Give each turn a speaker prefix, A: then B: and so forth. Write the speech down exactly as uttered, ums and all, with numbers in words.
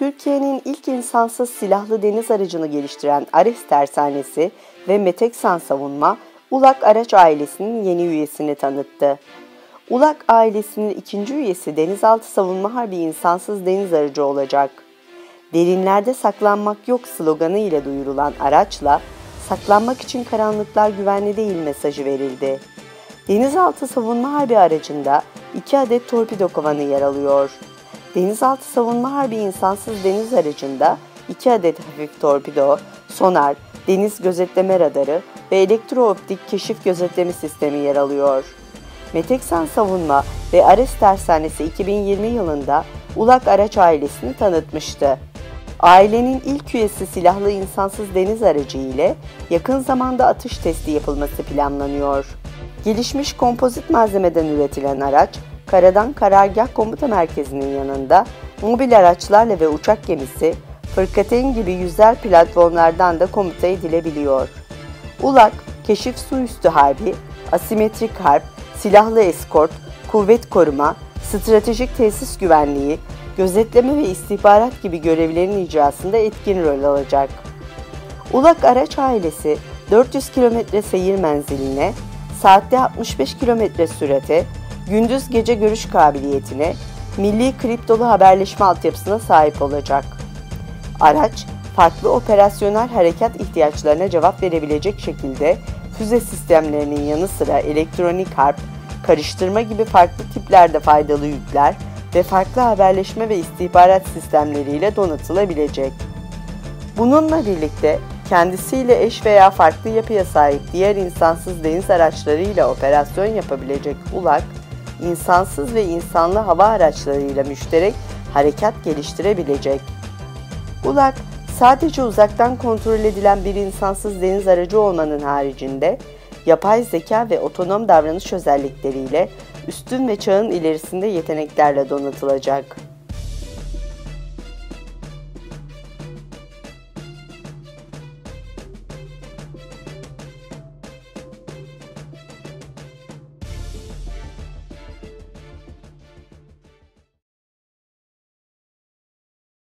A: Türkiye'nin ilk insansız silahlı deniz aracını geliştiren Ares Tersanesi ve Meteksan Savunma, Ulak Araç ailesinin yeni üyesini tanıttı. Ulak ailesinin ikinci üyesi Denizaltı Savunma Harbi insansız deniz aracı olacak. Derinlerde saklanmak yok sloganı ile duyurulan araçla, saklanmak için karanlıklar güvenli değil mesajı verildi. Denizaltı Savunma Harbi aracında iki adet torpido kovanı yer alıyor. Denizaltı Savunma Harbi insansız deniz aracında iki adet hafif torpido, sonar, deniz gözetleme radarı ve elektrooptik keşif gözetleme sistemi yer alıyor. Meteksan Savunma ve Ares Tersanesi iki bin yirmi yılında Ulak Araç ailesini tanıtmıştı. Ailenin ilk üyesi silahlı insansız deniz aracı ile yakın zamanda atış testi yapılması planlanıyor. Gelişmiş kompozit malzemeden üretilen araç, karadan karargah komuta merkezinin yanında mobil araçlarla ve uçak gemisi, fırkateyn gibi yüzer platformlardan da komuta edilebiliyor. Ulak, keşif suüstü harbi, asimetrik harp, silahlı eskort, kuvvet koruma, stratejik tesis güvenliği, gözetleme ve istihbarat gibi görevlerin icrasında etkin rol alacak. Ulak Araç ailesi dört yüz kilometre seyir menziline, saatte altmış beş kilometre sürate, gündüz gece görüş kabiliyetine, milli kriptolu haberleşme altyapısına sahip olacak. Araç, farklı operasyonel harekat ihtiyaçlarına cevap verebilecek şekilde füze sistemlerinin yanı sıra elektronik harp, karıştırma gibi farklı tiplerde faydalı yükler ve farklı haberleşme ve istihbarat sistemleriyle donatılabilecek. Bununla birlikte kendisiyle eş veya farklı yapıya sahip diğer insansız deniz araçlarıyla operasyon yapabilecek Ulak, insansız ve insanlı hava araçlarıyla müşterek harekat geliştirebilecek. Ulak, sadece uzaktan kontrol edilen bir insansız deniz aracı olmanın haricinde, yapay zeka ve otonom davranış özellikleriyle üstün ve çağın ilerisinde yeteneklerle donatılacak.